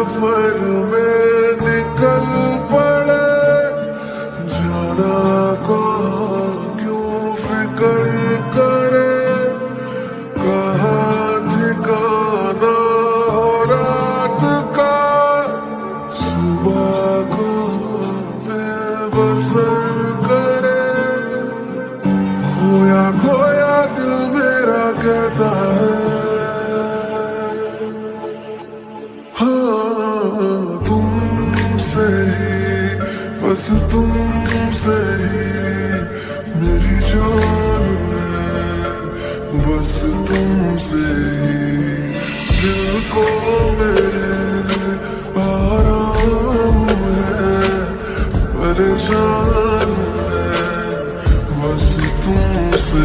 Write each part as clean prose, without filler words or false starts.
सफर में निकल पड़े, जाना कहाँ क्यों फिकर करे, कहाँ ठिकाना हो रात का, सुबह को बेबसर करे। खोया खोया दिल मेरा कहता है, हाँ तुमसे ही, बस तुमसे ही मेरी जान है, बस तुमसे ही दिल को मेरे आराम है, परेशान है बस तुमसे।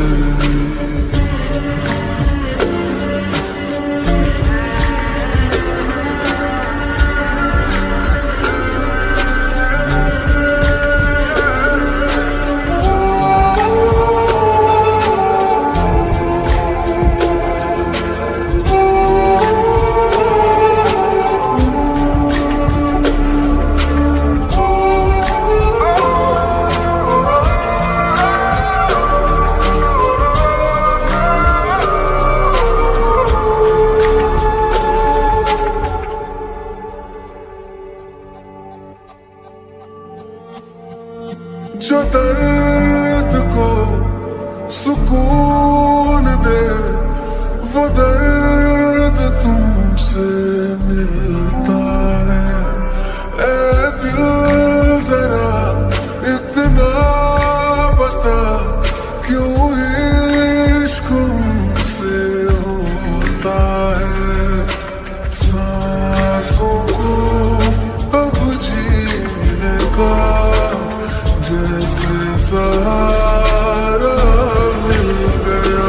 जो दर्द को सुकून दे, वो दर्द तुमसे मिलता है। ऐ दिल जरा इतना बता, क्यों इश्क से होता है। सांसों को अब जीने का जैसे सहारा मिल गया,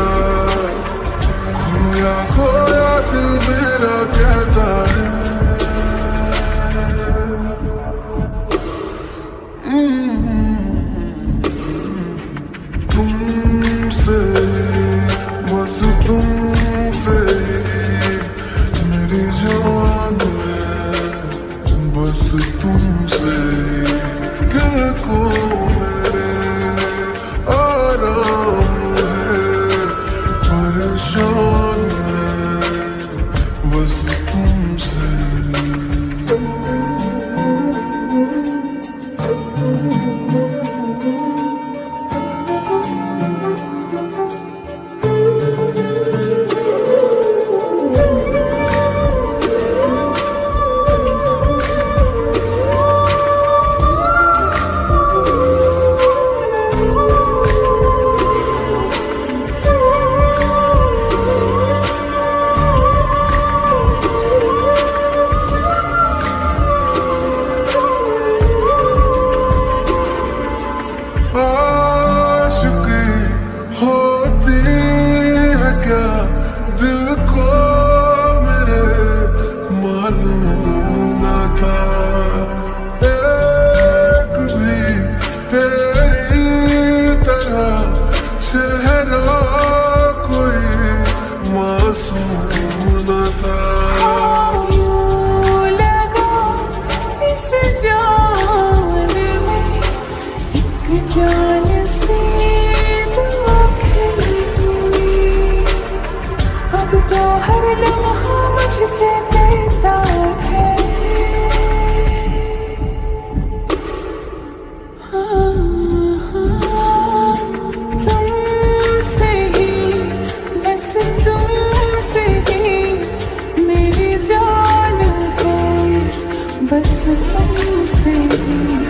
खोया खोया दिल मेरा कहता है, तुमसे बस तुमसे मेरी जान है, बस तुमसे दिल को मेरे आराम है, परेशान है बस तुमसे। दिल को मेरे मालूम न था, एक भी तेरी तरह चेहरा कोई मासूम न था। यूं लगा इस जान में एक जान से तो हर लम्हा मुझसे कहता है, तुमसे ही बस तुमसे ही मेरी जान है, बस तुमसे ही।